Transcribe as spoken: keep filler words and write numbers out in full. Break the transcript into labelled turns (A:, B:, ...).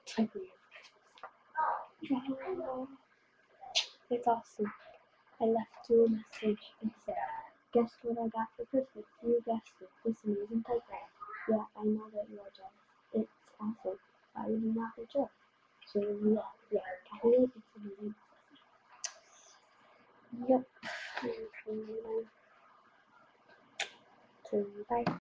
A: agree. It's awesome. I left you a message and said, guess what I got for Christmas? You guessed it. This amazing typewriter. Yeah, I know that you are jealous. It's awesome. Why would you not get yours? So yeah, yeah, definitely it's amazing. Yep. So bye.